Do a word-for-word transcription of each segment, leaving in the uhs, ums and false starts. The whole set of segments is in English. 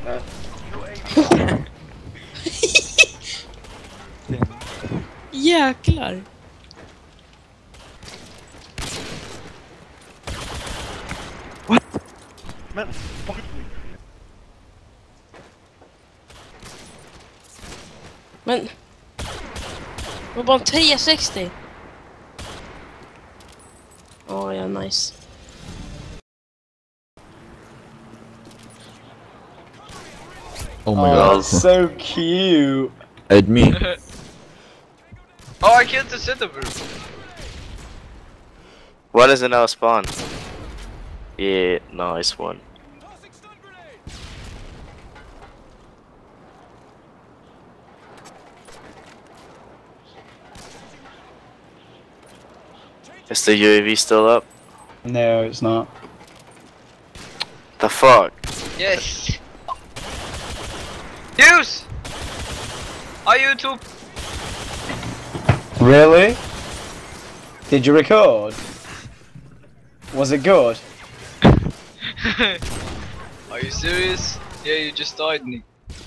No. Jäklar. What? Men, fuck. Men... Det var bara en tre sextio. Åh, oh, ja, nice. Oh my Oh, god. that's so cute. It's me. Oh, I killed the centaur. What is it now spawn? Yeah, nice one. Is the U A V still up? No, it's not. The fuck? Yes. Use. Are you too? Really? Did you record? Was it good? Are you serious? Yeah, you just died, Nick.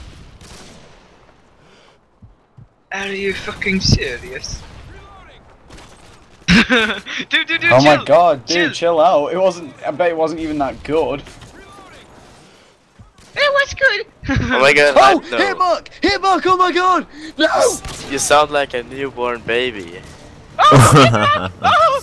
Are you fucking serious? dude, dude, dude, Oh chill. my god, dude, chill. chill out. It wasn't. I bet it wasn't even that good. It was good. Oh my god, Oh, I, no. hitmark! Hitmark! Oh my god! No! You sound like a newborn baby. Oh, oh,